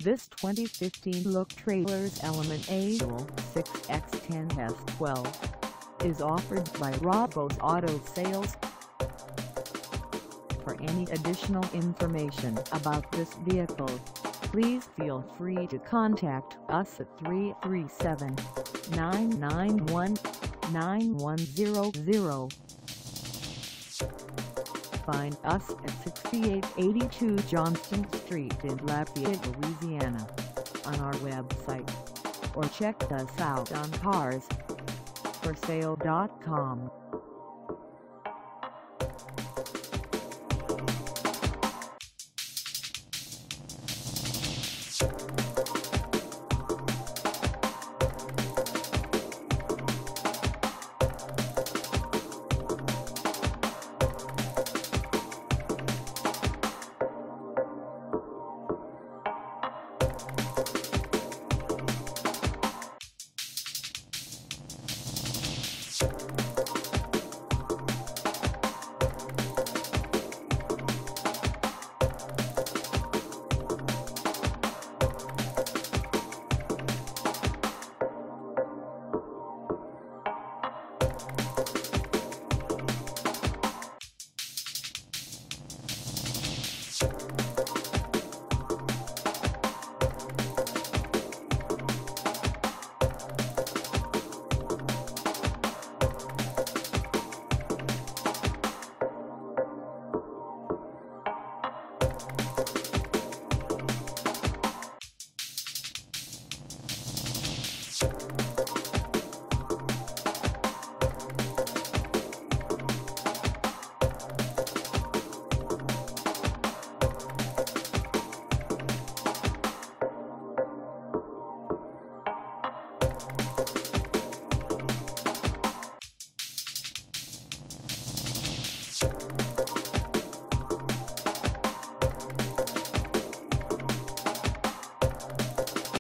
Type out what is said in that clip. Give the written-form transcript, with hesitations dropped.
This 2015 Look Trailers Element EWLC6X10S12 is offered by Rabeaux Auto Sales. For any additional information about this vehicle, please feel free to contact us at 337-991-9100. Find us at 6882 Johnston Street in Lafayette, Louisiana, on our website, or check us out on carsforsale.com.